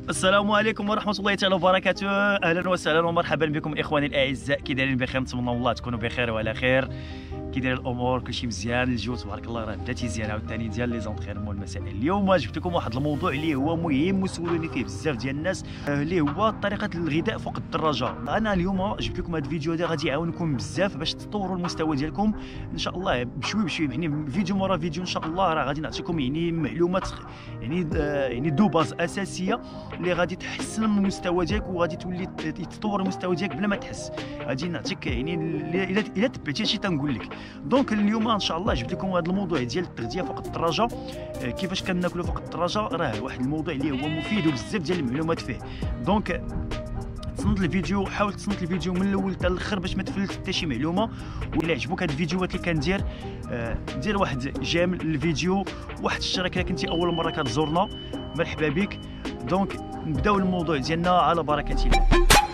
السلام عليكم ورحمة الله تعالى وبركاته. أهلا وسهلا ومرحبا بكم إخواني الأعزاء. كي دايرين بخير؟ نتمنى الله تكونوا بخير وعلى خير. كي داير الأمور؟ كلشي مزيان؟ الجو تبارك الله راه بدا تيزيان عاوتاني ديال لي زونترينمون المسائي. اليوم جبت لكم واحد الموضوع اللي هو مهم وسولوني فيه بزاف ديال الناس، اللي هو طريقة الغذاء فوق الدراجة. أنا اليوم جبت لكم هذا الفيديو هذا غادي يعاونكم بزاف باش تطوروا المستوى ديالكم إن شاء الله بشوي بشوي، يعني فيديو مورا فيديو إن شاء الله راه غادي نعطيكم يعني معلومات يعني دو باز أساسية اللي غادي تحسن من المستوى ديالك وغادي تولي يتطور المستوى ديالك بلا ما تحس. غادي نعطيك يعني الا تبعتي هادشي تنقول لك. دونك اليوم ان شاء الله جبت لكم هذا الموضوع ديال التغذيه فوق الدراجه، كيفاش كناكلوا فوق الدراجه. راه واحد الموضوع اللي هو مفيد وبزاف ديال المعلومات فيه. دونك تصنت الفيديو، حاول تصنت الفيديو من الاول حتى الاخر باش ما تفلت حتى شي معلومه. والى عجبوك هاد الفيديوهات اللي كندير دير واحد جيم للفيديو، واحد الاشتراك الا كنتي اول مره كتزورنا، مرحبا بك. دونك نبداو الموضوع ديالنا على بركه الله.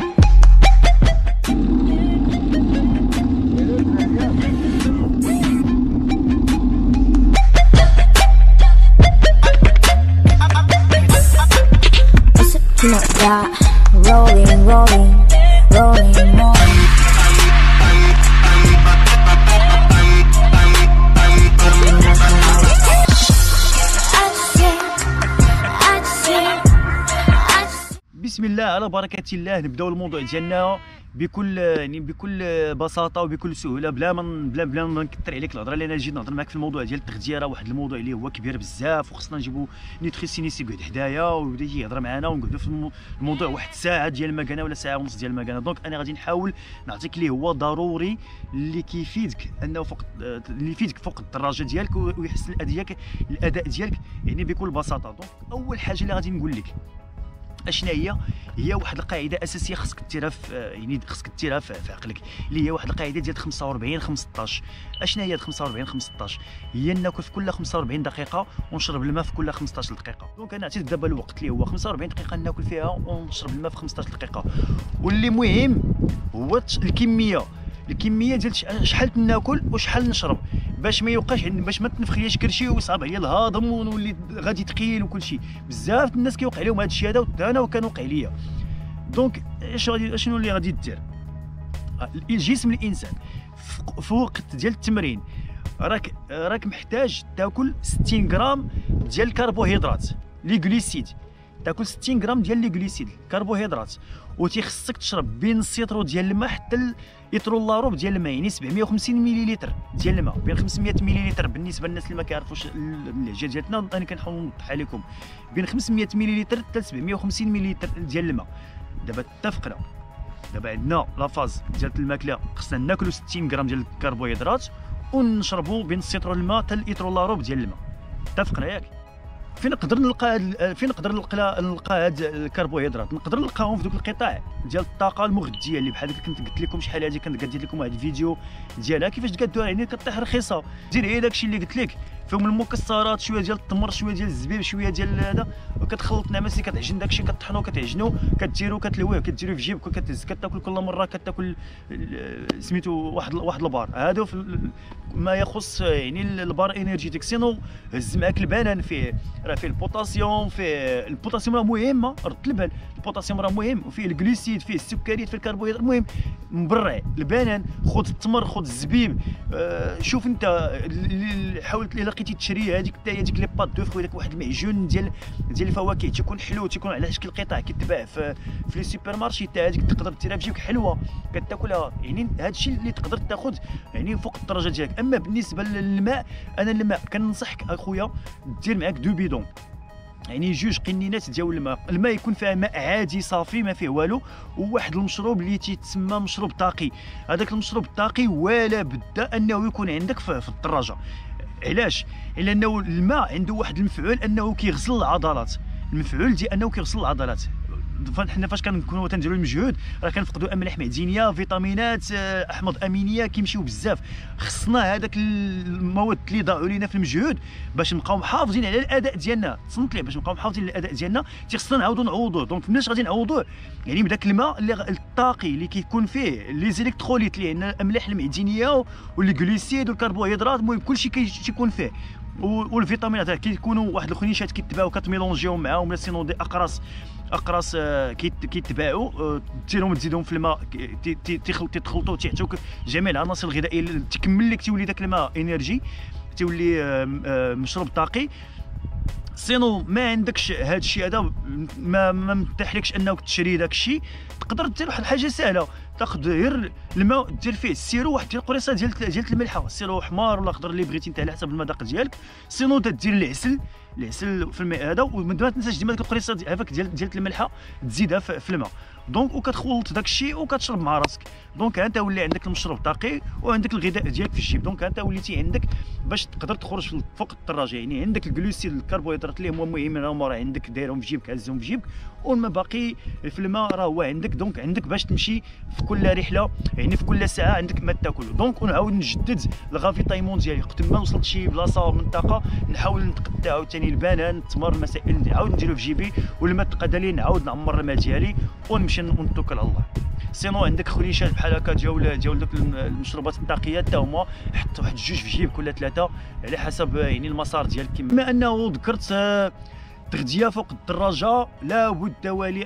Rolling, rolling, rolling, rolling. بسم الله على بركة الله. نبداو الموضوع ديالنا بكل بساطه وبكل سهوله، بلا ما نكثر عليك الهضره، لان جيت نهضر معاك في الموضوع ديال التغذيه. راه واحد الموضوع اللي هو كبير بزاف، وخصنا نجيبو نيوتريسيونيست يقعد حدايا ويبدا يهضر معنا ونقعدوا في الموضوع واحد ساعه ديال المكانه ولا ساعه ونص ديال المكانه. دونك انا غادي نحاول نعطيك اللي هو ضروري، اللي كيفيدك انه اللي يفيدك فوق الدراجه ديالك ويحسن الاداء ديالك يعني بكل بساطه. دونك اول حاجه اللي غادي نقول لك اشنا هي واحد القاعده اساسيه خصك ديرها خصك ديرها في عقلك، اللي هي واحد القاعده ديال 45 15. اشنا هي 45 15؟ هي ناكل في كل 45 دقيقه ونشرب الماء في كل 15 دقيقه. دونك انا عطيت دابا الوقت اللي هو 45 دقيقه ناكل فيها ونشرب الماء في 15 دقيقه. واللي مهم هو الكميه ديال شحال ناكل وشحال نشرب، باش ما يوقعش باش ما تنفخليش كرشي ويصعب عليا الهضم ونولي غادي ثقيل وكل شيء. بزاف الناس كيوقع لهم هذا الشيء هذا، انا وكان وقع ليا. دونك شنو اللي غادي دير؟ الجسم الانسان في وقت ديال التمرين راك محتاج تاكل 60 غرام ديال الكربوهيدرات لي غليسيد، تاكل 60 غرام ديال لي غليسيد الكربوهيدرات، وتيخصك تشرب بين السيترو ديال الماء حتى لتر لاروب ديال الماء، يعني 750 مليلتر ديال الماء، بين 500 مليلتر بالنسبه للناس اللي ما كيعرفوش اللهجه ديالنا. انا كنحاول نوضحها لكم، بين 500 مليلتر حتى 750 مليلتر ديال الماء. دابا اتفقنا، دابا عندنا لا فاز ديال الماكله، خصنا ناكلوا 60 غرام ديال الكربوهيدرات ونشربوا بين السيترو الماء حتى لتر لاروب ديال الماء. اتفقنا ياك؟ فين نقدر نلقى هاد الكربوهيدرات؟ نقدر نلقاهم في دوك القطاع ديال الطاقه المغذيه اللي بحال هكا كنت قلت لكم شحال هادي، كنت قديت لكم واحد الفيديو ديالها كيفاش تقادوها، يعني كطيح رخيصه. دير غير داكشي اللي قلت لك، فيهم المكسرات، شويه ديال التمر، شويه ديال الزبيب، شويه ديال هذا، وكتخلط نعماسي، كتعجن داكشي، كطحنو، كتعجنو، كديرو، كتلويه، كديروه في جيبك وكتهز، كتاكل كل مره كتاكل سميتو واحد البار. هادو ما يخص يعني البار انرجيتيك. سينو هز معاك البنان، فيه البوتاسيوم، فيه البوتاسيوم راه مهم، رد البال، البوتاسيوم راه مهم، وفيه الجليسيد، فيه السكريات، فيه الكربوهيدرات. المهم مبرع البنان، خذ التمر، خذ الزبيب. شوف انت حاولت الا لقيتي تشري هذيك هذيك لي بات دو فروي، داك واحد المعجون ديال الفواكه تيكون حلو، تيكون على شكل قطع كيتباع في لي سوبر مارشي، حتى هذيك تقدر ديرها في جيبك حلوه كتاكلها. يعني هذا الشيء اللي تقدر تاخذ يعني فوق الدرجه ديالك. اما بالنسبه للماء، انا الماء كننصحك اخويا دير معاك 2 بيدون، يعني 2 قنينات ديال الماء يكون فيها ماء عادي صافي ما فيه والو، وواحد المشروب اللي تيتسمى مشروب طاقي. هذاك المشروب الطاقي ولا بد انه يكون عندك في الدراجه. علاش؟ لانه الماء عنده واحد المفعول انه كيغسل العضلات، المفعول ديال انه كيغسل العضلات. فحنا فاش كنكونوا تنديروا المجهود راه كنفقدوا املاح معدنيه، فيتامينات، احماض امينيه كيمشيو بزاف. خصنا هذاك المواد اللي ضاعوا لينا في المجهود باش نبقاو محافظين على الاداء ديالنا. تصنت ليه باش نبقاو محافظين على الاداء ديالنا خصنا نعاودوا نعوضوه. دونك مناش غادي نعوضوه؟ يعني بداك الماء اللي الطاقي اللي كيكون فيه لي زيليكتروليت اللي عندنا الاملاح المعدنيه والجليسيد والكربوهيدرات، المهم كلشي كيكون فيه، والفيتامينات كيكونوا واحد الخنيشات كيتباعوا كتميلونجيهم معاهم، لا سينو دي اقراص اقراص كيتباعوا، ديرهم تزيدهم في الماء، تيخلطوا تيعطيوك جميع العناصر الغذائيه اللي تكمل لك، تولي داك الماء انرجي، تولي مشروب طاقي. سينو ما عندكش هذا الشيء هذا، ما متاح لكش انك تشري داك الشيء، تقدر دير واحد الحاجه سهله، تاخذ غير الماء دير فيه السيرو، واحد ديال القريصه ديال الملحه، السيرو حمار ولا خضر اللي بغيتي انت على حسب المذاق ديالك. سينو تدير العسل في الماء هذا، وما تنساش ديما ديك القريصه هذاك ديال الملحه تزيدها في الماء، دونك وكتخلط داك الشيء وكتشرب مع راسك. دونك انت ولي عندك المشروب الطاقي وعندك الغذاء ديالك في الجيب. دونك انت وليتي عندك باش تقدر تخرج فوق الدراجه، يعني عندك الجلوسيد الكربوهيدرات اللي هما مهمين راهم راه عندك دايرهم في جيبك، هزهم في جيبك، والما باقي في الماء راه هو عندك. دونك عندك باش تمشي في كل رحله، يعني في كل ساعه عندك ما تاكل. دونك ونعاود نجدد الغافيتايمون ديالي وقت ما وصلت شي بلاصه منطقه، نحاول نتقطع عاوتاني البنان، التمر، المسائل نعاود نديرو في جيبي، والماء تقاد لي نعاود نعمر الماء ديالي ونمشي ونتوكل على الله. سينو عندك خليشات بحال هكا ديال دوك المشروبات الطاقيه حتى هما، حط واحد جوج في جيبك ولا ثلاثه على حسب يعني المسار ديالك. بما انه ذكرت تغذيه فوق الدراجه، لابد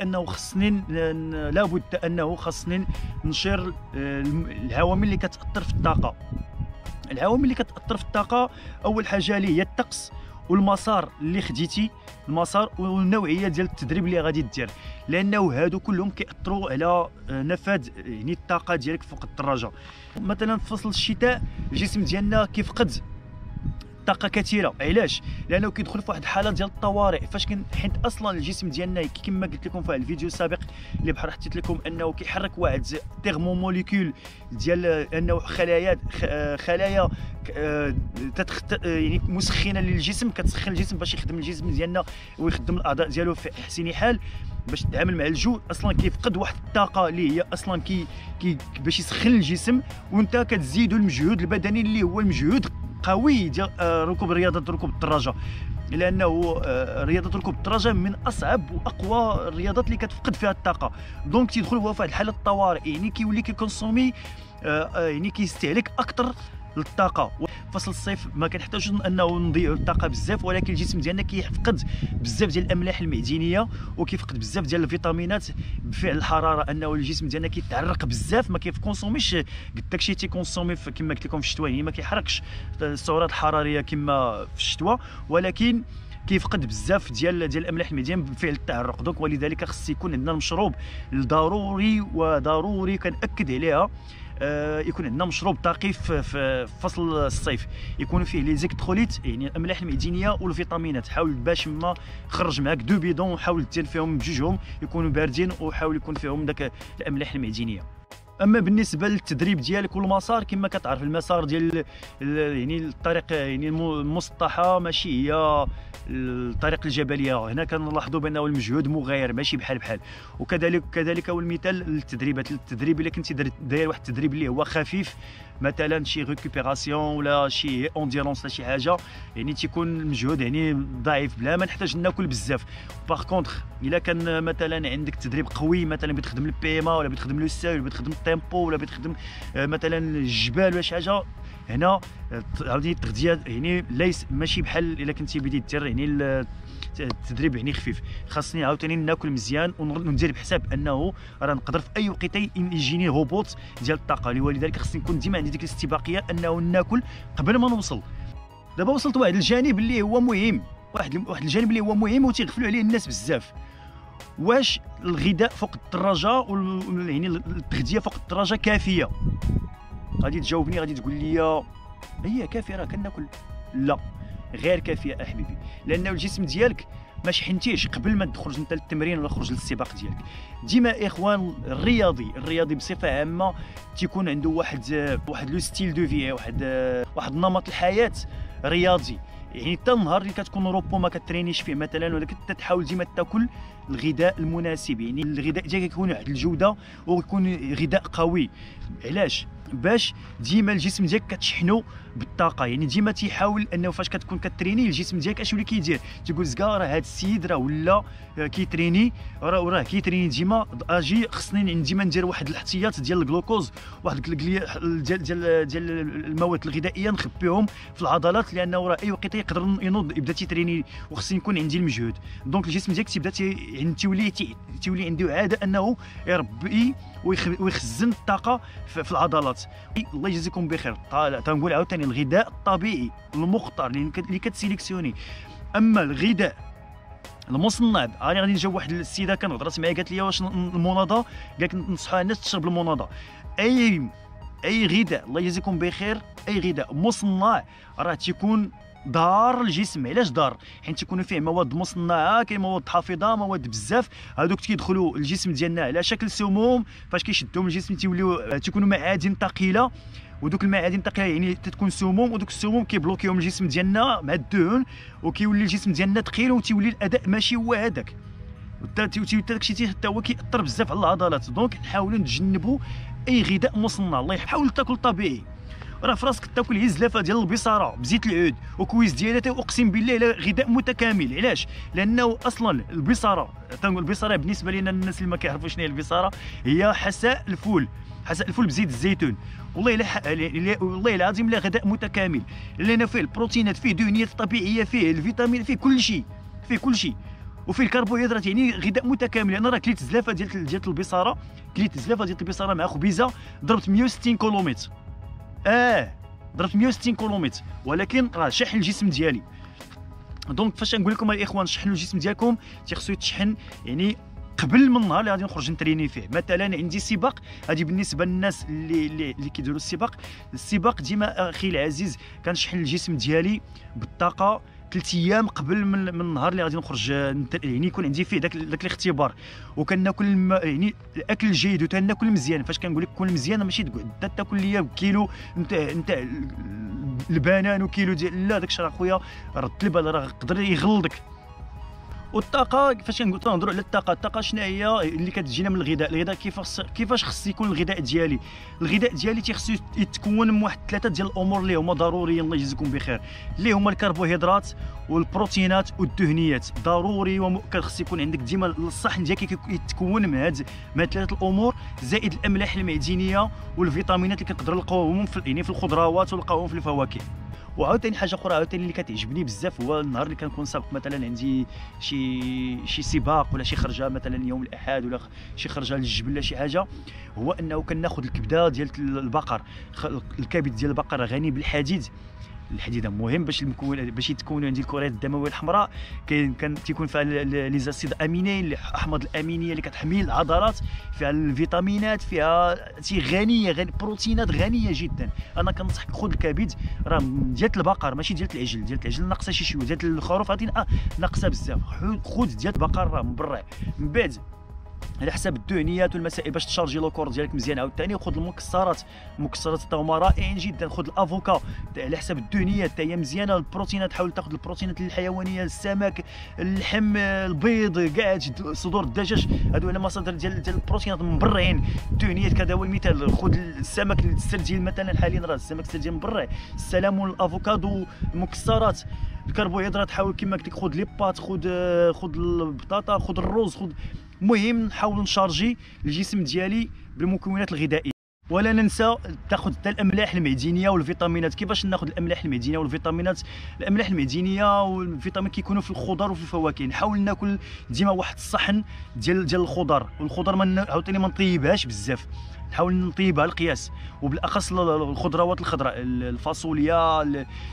انه خصني نشير العوامل اللي كتاثر في الطاقه. العوامل اللي كتاثر في الطاقه اول حاجه اللي هي الطقس والمسار اللي خديتي، المسار والنوعيه ديال التدريب اللي غادي دير، لانه هادو كلهم كيأثروا على نفاذ يعني الطاقه ديالك فوق الدراجه. مثلا في فصل الشتاء الجسم ديالنا كيفقد طاقه كثيره. علاش؟ لانه كيدخل في واحد الحاله ديال الطوارئ، فاش حيت اصلا الجسم ديالنا كما قلت لكم في واحد الفيديو السابق اللي بحال حطيت لكم، انه كيحرك واحد تيرموموليكول ديال انه خلايا يعني مسخنه للجسم، كتسخن الجسم باش يخدم الجسم ديالنا ويخدم الاعضاء ديالو في احسن حال باش تتعامل مع الجو. اصلا كيفقد واحد الطاقه اللي هي اصلا باش يسخن الجسم، وانت كتزيدوا المجهود البدني اللي هو المجهود قوي ديال رياضه ركوب الدراجه، لانه رياضه ركوب الدراجه من اصعب واقوى الرياضات اللي كتفقد فيها الطاقه. دونك تيدخل هو في واحد الحاله الطوارئ، يعني كيولي كيكونسومي يعني كيستهلك اكثر للطاقه. فصل الصيف ما كنحتاجوش انه نضيعوا الطاقه بزاف، ولكن الجسم ديالنا كيفقد بزاف ديال الاملاح المعدنيه وكيفقد بزاف ديال الفيتامينات بفعل الحراره، انه الجسم ديالنا كيتعرق بزاف، ما كيكونسوميش قد داكشي تيكونسومي كما قلت لكم في الشتاء، يعني ما كيحرقش السعرات الحراريه كما في الشتاء، ولكن كيفقد بزاف ديال الاملاح المعدنيه بفعل التعرق. دونك ولذلك خص يكون عندنا المشروب ضروري كنأكد عليها، يكون عندنا مشروب طاقي في فصل الصيف، يكون فيه لي زيكتروليت يعني الاملاح المعدنيه والفيتامينات. حاول باش ما خرج معاك 2 بيدون، وحاول دير فيهم بجوجهم يكونوا باردين، وحاول يكون فيهم داك الاملاح المعدنيه. اما بالنسبه للتدريب ديالك والمسار، كما كتعرف المسار ديال يعني الطريق يعني المسطحه ماشي هي الطريق الجبليه. هنا كنلاحظوا بانه المجهود مغاير ماشي بحال وكذلك والمثال التدريب الا كنتي داير واحد التدريب اللي هو خفيف، مثلا شي ريكوبيراسيون ولا شي اونديرونس ولا شي حاجه، يعني تيكون المجهود يعني ضعيف بلا ما نحتاج ناكل بزاف. باغ كونطخ الا كان مثلا عندك تدريب قوي، مثلا بتخدم البي ام ولا بتخدم لو سي ولا بتخدم التيمبو ولا بتخدم مثلا الجبال ولا شي حاجه، هنا عاوتاني التغذيه يعني ليس ماشي بحال الا كنتي بديت دير يعني التدريب يعني خفيف. خاصني عاوتاني ناكل مزيان وندير بحساب انه راه نقدر في اي وقيته يجيني هبوط ديال الطاقه، ولذلك خاصني نكون ديما عندي ديك الاستباقيه انه ناكل قبل ما نوصل. دابا وصلت واحد الجانب اللي هو مهم، واحد الجانب اللي هو مهم وتيغفلوا عليه الناس بزاف. واش الغذاء فوق الدراجه يعني التغذيه فوق الدراجه كافيه؟ غادي تجاوبني، غادي تقول لي هي كافيه راه كناكل. لا، غير كافيه احبيبي، لانه الجسم ديالك ما شحنتيش قبل ما تخرج انت للتمرين ولا تخرج للسباق ديالك. ديما اخوان الرياضي بصفه عامه تيكون عنده واحد لو ستيل دو في، واحد نمط الحياه رياضي، يعني حتى النهار اللي كتكون روبو ما كترينيش فيه مثلا، ولكن تحاول ديما تاكل الغذاء المناسب، يعني الغذاء ديالك يكون واحد الجوده ويكون غذاء قوي. علاش؟ باش ديما الجسم ديالك كتشحنو بالطاقه. يعني ديما تيحاول انه فاش كتكون كتريني الجسم ديالك اش اللي كيدير، تيقول زكا راه هذا السيد راه ولا كيتريني، راه كيتريني ديما، اجي خصني ديما ندير واحد الاحتياط ديال الجلوكوز، واحد ديال المواد الغذائيه نخبيهم في العضلات، لانه راه اي وقيته يقدر ينوض يبدا تيتريني وخصني يكون عندي المجهود. دونك الجسم ديالك تيبدا تولي عنده عاده انه يربي ويخزن الطاقه في العضلات. الله يجزيكم بخير. تنقول عاوتاني الغذاء الطبيعي المختار اللي كتسيليكسيوني. اما الغذاء المصنع، انا غادي نجاوب واحد السيده كانت هضرات معايا قالت لي واش الموناضه، قالت نصحوا الناس تشرب الموناضه. اي غذاء الله يجزيكم بخير، اي غذاء مصنع راه تيكون ضار الجسم. علاش ضار؟ حيت تيكونوا فيه مواد مصنعه، كاين مواد حافظه، مواد بزاف، هذوك تيدخلوا الجسم ديالنا على شكل سموم، فاش كيشدهم الجسم تيكونوا معادن ثقيله، ودوك المعادن الثقيله يعني تتكون سموم، ودوك السموم كيبلوكيهم الجسم ديالنا مع الدهن، وكيولي الجسم ديالنا ثقيل، وتيولي الاداء ماشي هو هذاك، داكشي حتى هو كيأثر بزاف على العضلات. دونك نحاولوا نتجنبوا اي غذاء مصنع. الله يحاول تاكل طبيعي. راه فراسك تاكل هي الزلافه ديال البصاره بزيت العود وكويس ديالها، اقسم بالله الا غذاء متكامل. علاش؟ لانه اصلا البصاره، تنقول البصاره بالنسبه لنا الناس اللي ما كيعرفوش شنو هي البصاره، هي حساء الفول، حساء الفول بزيت الزيتون. والله العظيم لا غذاء متكامل، لان فيه البروتينات، فيه دهنيات طبيعيه، فيه الفيتامين، فيه كل شيء، وفيه الكربوهيدرات. يعني غذاء متكامل. انا راه كليت الزلافه ديال البصاره، مع خبيزه، ضربت 160 كيلومتر. ضربت 160 كيلومتر، ولكن راه شحن الجسم ديالي. دونك فاش نقول لكم الاخوان شحنوا الجسم ديالكم، تيخصو يتشحن يعني قبل من النهار اللي غادي نخرج نتريني فيه. مثلا عندي سباق، هذه بالنسبه للناس اللي كيديروا السباق ديما اخي العزيز كنشحن الجسم ديالي بالطاقه 3 ايام قبل من النهار اللي غادي نخرج، يعني يكون عندي فيه داك الاختبار. وكناكل يعني الاكل الجيد، وتناكل مزيان. فاش كنقول لك كل مزيان ماشي تقعد تاكل ليا كيلو نتاع البنان وكيلو ديال، لا داكشي راه خويا رد البال، راه يقدر يغلظك. والطاقه فاش كنهضروا على الطاقه شنو هي اللي كتجينا من الغذاء كيفاش خص يكون الغذاء ديالي تيخصو يتكون من واحد 3 ديال الامور اللي هما ضروريين الله يجزيكم بخير، اللي هما الكربوهيدرات والبروتينات والدهنيات. ضروري ومؤكد خص يكون عندك ديما الصحن ديالك يتكون من هاد 3 الامور، زائد الاملاح المعدنيه والفيتامينات اللي كنقدروا نلقاوهم في الخضروات ونلقاوهم في الفواكه. وعاوتاني حاجه اخرى عاوتاني اللي كتعجبني بزاف هو النهار اللي كنكون سابق، مثلا عندي شي سباق ولا شي خرجه، مثلا يوم الاحد ولا شي خرجه للجبل ولا شي حاجه، هو انه كناخذ الكبده ديال البقر. الكبد ديال البقر غني بالحديد. الحديد مهم باش يتكونوا عندي الكريات الدمويه الحمراء. تيكون فيها لي زاسيد امينين، الاحماض الامينيه اللي كتحمي العضلات، فيها الفيتامينات، فيها غنيه بروتينات غنيه جدا. انا كنصحك خذ الكبد، راه ديال البقر ماشي ديال العجل ناقصه شي شويه، ديال الخروف هذه ناقصه بزاف. خذ ديال البقر راه مبرع. من بعد على حساب الدهنيات والمسائل باش تشارجي لو كور ديالك مزيان. عاوتاني خذ المكسرات حتى هما رائعين جدا. خذ الافوكا على حساب الدهنيات حتى هي مزيانه. البروتينات حاول تاخذ البروتينات الحيوانيه، السمك، اللحم، البيض، كاع صدور الدجاج، هادو على مصادر ديال البروتينات مبرعين. الدهنيات كذا هو المثال. خذ السمك السردين مثلا، حاليا راه السمك السردين مبرع. السلمون، الافوكادو، المكسرات، الكربوهيدرات حاول كما قلت لك خذ لي بات، خذ البطاطا، خذ الرز، المهم نحاول نشارجي الجسم ديالي بالمكونات الغذائيه. ولا ننسى تاخذ حتى الاملاح المعدنيه والفيتامينات. كيفاش ناخذ الاملاح المعدنيه والفيتامينات؟ الاملاح المعدنيه والفيتامين كيكونوا في الخضر وفي الفواكه. نحاول ناكل ديما واحد الصحن ديال الخضر، والخضر عاوتاني ما نطيبهاش بزاف، نحاول نطيبها القياس، وبالاخص الخضروات الخضراء، الفاصوليا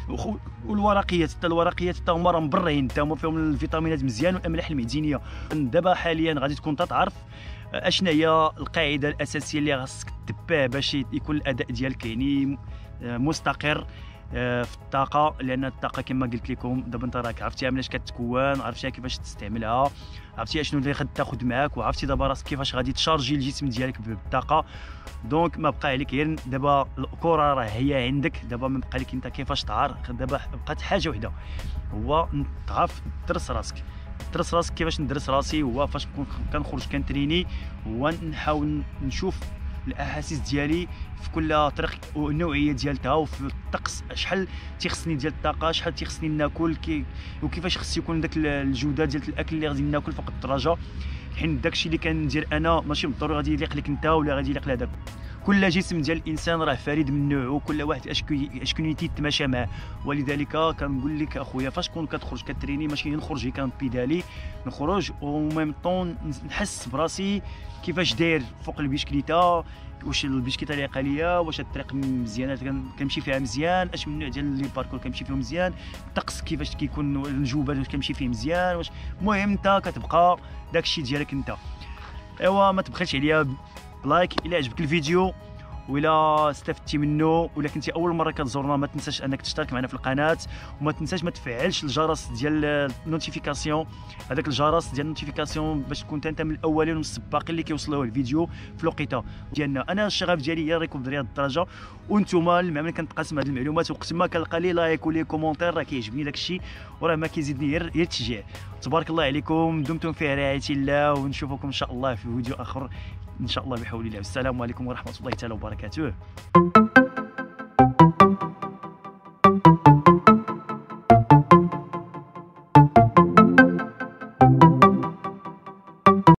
والورقيات. حتى الورقيات حتى هما راه مبرعين، حتى هما فيهم الفيتامينات مزيان والاملاح المعدنيه. دابا حاليا غادي تكون تعرف اشنا هي القاعده الاساسيه اللي خاصك تتبع باش يكون الاداء ديالك يعني مستقر في الطاقه. لان الطاقه كما قلت لكم دابا انت راك عرفتيها مناش كتكون، عرفتيها كيفاش تستعملها، عرفتي شنو اللي غادي تاخذ معاك، وعرفتي دابا راسك كيفاش غادي تشارجي الجسم ديالك بالطاقه. دونك ما بقى عليك غير دابا الكره راه هي عندك، دابا ما بقى لك انت كيفاش تعار. دابا بقات حاجه وحده، هو تعرف تدرس راسك كيفاش ندرس راسي. هو فاش كنخرج كنتريني هو نحاول نشوف الاحاسيس ديالي في كل طريق والنوعيه ديالتها، وفي الطقس شحال تيخصني ديال الطاقه، شحال تيخصني ناكل، وكيفاش خص يكون داك الجوده ديال الاكل اللي غادي ناكل فوق الدرجه، حيت داكشي اللي كندير انا ماشي بالضروري غادي يليق لك انت ولا غادي يليق لهذاك. كل جسم ديال الانسان راه فريد من نوعه، كل واحد اشكونيتي تماشى معاه، ولذلك كنقول لك اخويا فاش تكون كتخرج كتريني ماشي نخرج هكا بيدالي، نخرج و ميم طون نحس براسي كيفاش داير فوق البيسكليته، واش البيسكليته لايقه ليا، واش الطريق مزيانه كنمشي فيها مزيان، اش من نوع ديال لي باركور كنمشي فيهم مزيان، الطقس كيفاش كيكون، الجوبات واش كنمشي فيه مزيان، واش المهم انت كتبقى داكشي ديالك انت. ايوا ما تبخلش عليا بلايك الى عجبك الفيديو، ولا استفدتي منه، ولا كنتي اول مره كتزورنا ما تنساش انك تشترك معنا في القناه، وما تنساش ما تفعلش الجرس ديال النوتيفيكاسيون، هذاك الجرس ديال النوتيفيكاسيون باش تكون انت من الاولين والسباقين اللي كيوصلوا الفيديو في الوقيته ديالنا. انا الشغف ديالي هي ريكوب دري هذه الدرجه، وانتم المهم كنتقاسم هذه المعلومات، وقت ما كنلقى لي لايك ولي كومونتير راه كيعجبني داك الشيء، وراه ما كيزيدني غير التشجيع. تبارك الله عليكم، دمتم في رعايه الله، ونشوفكم ان شاء الله في فيديو اخر ان شاء الله بحول الله. والسلام عليكم ورحمه الله تعالى وبركاته.